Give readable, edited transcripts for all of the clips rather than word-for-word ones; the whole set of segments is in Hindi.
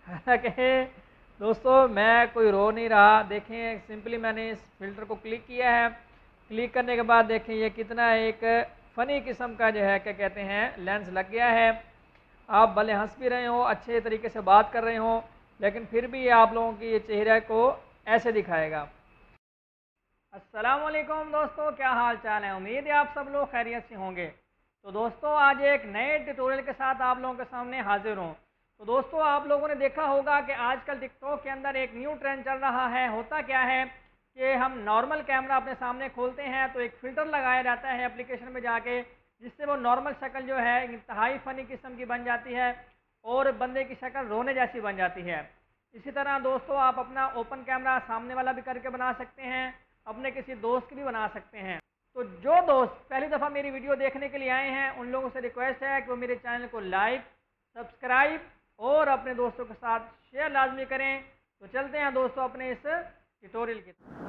हालांकि दोस्तों मैं कोई रो नहीं रहा। देखें सिंपली मैंने इस फिल्टर को क्लिक किया है। क्लिक करने के बाद देखें ये कितना एक फ़नी किस्म का जो है क्या कहते हैं लेंस लग गया है। आप भले हंस भी रहे हो, अच्छे तरीके से बात कर रहे हो, लेकिन फिर भी आप लोगों के ये चेहरे को ऐसे दिखाएगा। अस्सलाम वालेकुम दोस्तों, क्या हाल चाल है। उम्मीद है आप सब लोग खैरियत से होंगे। तो दोस्तों आज एक नए ट्यूटोरियल के साथ आप लोगों के सामने हाजिर हूँ। तो दोस्तों आप लोगों ने देखा होगा कि आजकल टिकटॉक के अंदर एक न्यू ट्रेंड चल रहा है। होता क्या है कि हम नॉर्मल कैमरा अपने सामने खोलते हैं तो एक फ़िल्टर लगाया जाता है एप्लीकेशन में जाके, जिससे वो नॉर्मल शक्ल जो है इंतहाई फ़नी किस्म की बन जाती है और बंदे की शक्ल रोने जैसी बन जाती है। इसी तरह दोस्तों आप अपना ओपन कैमरा सामने वाला भी करके बना सकते हैं, अपने किसी दोस्त की भी बना सकते हैं। तो जो दोस्त पहली दफ़ा मेरी वीडियो देखने के लिए आए हैं उन लोगों से रिक्वेस्ट है कि वो मेरे चैनल को लाइक, सब्सक्राइब और अपने दोस्तों के साथ शेयर लाजमी करें। तो चलते हैं दोस्तों अपने इस ट्यूटोरियल की तरफ।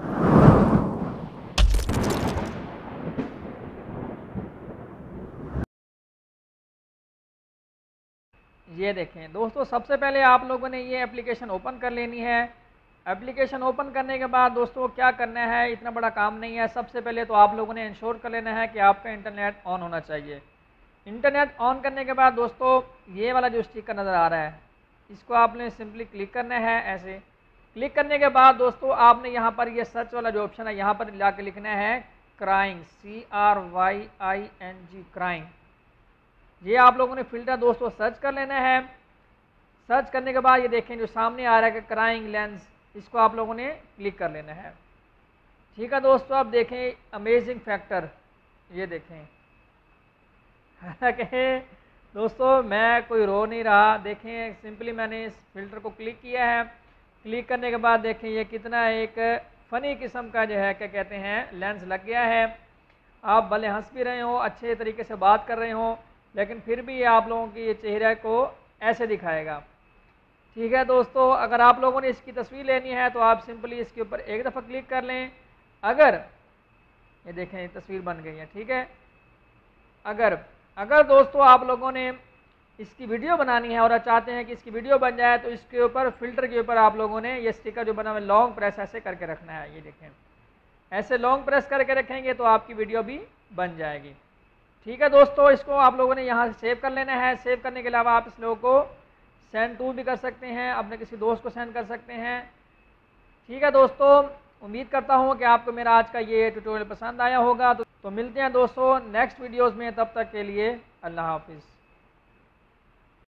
ये देखें दोस्तों, सबसे पहले आप लोगों ने ये एप्लीकेशन ओपन कर लेनी है। एप्लीकेशन ओपन करने के बाद दोस्तों क्या करना है, इतना बड़ा काम नहीं है। सबसे पहले तो आप लोगों ने इंश्योर कर लेना है कि आपका इंटरनेट ऑन होना चाहिए। इंटरनेट ऑन करने के बाद दोस्तों ये वाला जो स्टिकर नज़र आ रहा है इसको आपने सिंपली क्लिक करना है। ऐसे क्लिक करने के बाद दोस्तों आपने यहाँ पर ये सर्च वाला जो ऑप्शन है यहाँ पर जाके लिखना है क्राइंग, CRYING क्राइंग। ये आप लोगों ने फ़िल्टर दोस्तों सर्च कर लेना है। सर्च करने के बाद ये देखें जो सामने आ रहा है कि क्राइंग लेंस, इसको आप लोगों ने क्लिक कर लेना है। ठीक है दोस्तों, अब देखें अमेजिंग फैक्टर, ये देखें। हालांकि दोस्तों मैं कोई रो नहीं रहा। देखें सिंपली मैंने इस फिल्टर को क्लिक किया है। क्लिक करने के बाद देखें ये कितना एक फ़नी किस्म का जो है क्या कहते हैं लेंस लग गया है। आप भले हंस भी रहे हो, अच्छे तरीके से बात कर रहे हो, लेकिन फिर भी आप लोगों के ये चेहरे को ऐसे दिखाएगा। ठीक है दोस्तों, अगर आप लोगों ने इसकी तस्वीर लेनी है तो आप सिंपली इसके ऊपर एक दफ़ा क्लिक कर लें। अगर ये देखें तस्वीर बन गई है। ठीक है, अगर अगर दोस्तों आप लोगों ने इसकी वीडियो बनानी है और चाहते हैं कि इसकी वीडियो बन जाए तो इसके ऊपर फ़िल्टर के ऊपर आप लोगों ने ये स्टिकर जो बना हुआ है लॉन्ग प्रेस ऐसे करके रखना है। ये देखें ऐसे लॉन्ग प्रेस करके रखेंगे तो आपकी वीडियो भी बन जाएगी। ठीक है दोस्तों, इसको आप लोगों ने यहाँ से सेव कर लेना है। सेव करने के अलावा आप इस लोगों को सेंड टू भी कर सकते हैं, अपने किसी दोस्त को सेंड कर सकते हैं। ठीक है दोस्तों, उम्मीद करता हूँ कि आपको मेरा आज का ये ट्यूटोरियल पसंद आया होगा। तो मिलते हैं दोस्तों नेक्स्ट वीडियोज़ में, तब तक के लिए अल्लाह हाफिज़।